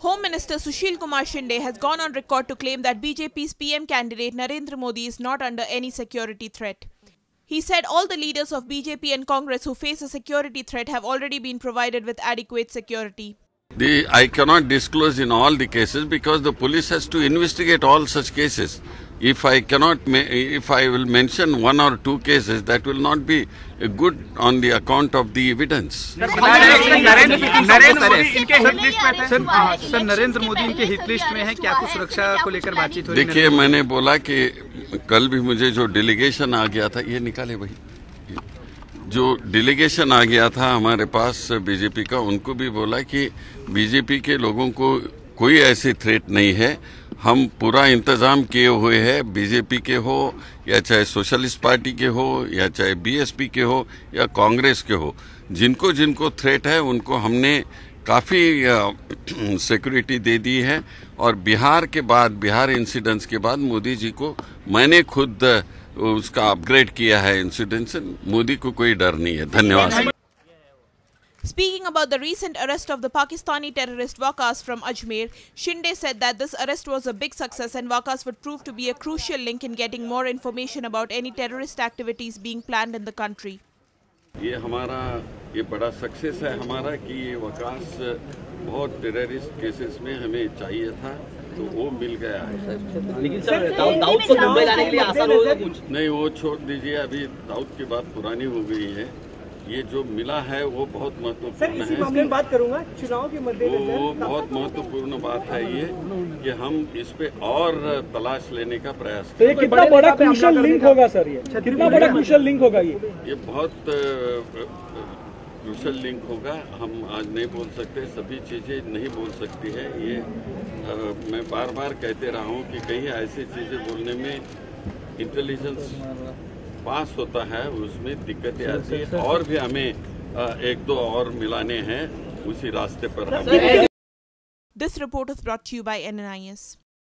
Home Minister Sushil Kumar Shinde has gone on record to claim that BJP's PM candidate Narendra Modi is not under any security threat. He said all the leaders of BJP and Congress who face a security threat have already been provided with adequate security. I cannot disclose in all the cases because the police has to investigate all such cases. If I will mention one or two cases, that will not be good on the account of the evidence. Narendra Modi इनके hit list में है, क्या कुछ सुरक्षा को लेकर बातचीत हो रही है? देखिए, मैंने बोला कि कल भी मुझे जो डेलीगेशन आ गया था, ये निकाले भाई, जो डेलीगेशन आ गया था हमारे पास बीजेपी का, उनको भी बोला कि बीजेपी के लोगों को कोई ऐसी थ्रेट नहीं है। हम पूरा इंतजाम किए हुए हैं, बीजेपी के हो या चाहे सोशलिस्ट पार्टी के हो या चाहे बीएसपी के हो या कांग्रेस के हो, जिनको जिनको थ्रेट है उनको हमने काफ़ी सिक्योरिटी दे दी है। और बिहार इंसिडेंट्स के बाद मोदी जी को मैंने खुद उसका अपग्रेड किया है इंसिडेंट से। मोदी को कोई डर नहीं है। धन्यवाद। Speaking about the recent arrest of the Pakistani terrorist Waqas from Ajmer, Shinde said that this arrest was a big success and Waqas would prove to be a crucial link in getting more information about any terrorist activities being planned in the country. ये बड़ा success है हमारा कि ये वकास बहुत terrorist cases में हमें चाहिए था, तो वो मिल गया है। लेकिन सर दाऊद को मुंबई लाने के लिए आसान होगा कुछ? नहीं, वो छोड़ दीजिए, अभी दाऊद की बात पुरानी हो गई है। ये जो मिला है वो बहुत महत्वपूर्ण है। इसी मामले में बात करूंगा, चुनाव के मद्देनजर वो बहुत महत्वपूर्ण बात है ये कि हम इस पे और तलाश लेने का प्रयास करें। तो ये कितना बड़ा क्रूशियल लिंक होगा सर? ये कितना बड़ा क्रूशियल लिंक होगा? ये बहुत क्रूशियल लिंक होगा। हम आज नहीं बोल सकते, सभी चीजें नहीं बोल सकती है। ये मैं बार बार कहते रहा हूँ कि कहीं ऐसी चीजें बोलने में इंटेलिजेंस पास होता है, उसमें दिक्कतें आती है। और भी हमें एक दो और मिलाने हैं, उसी रास्ते पर हम। This report is brought to you by NNIS.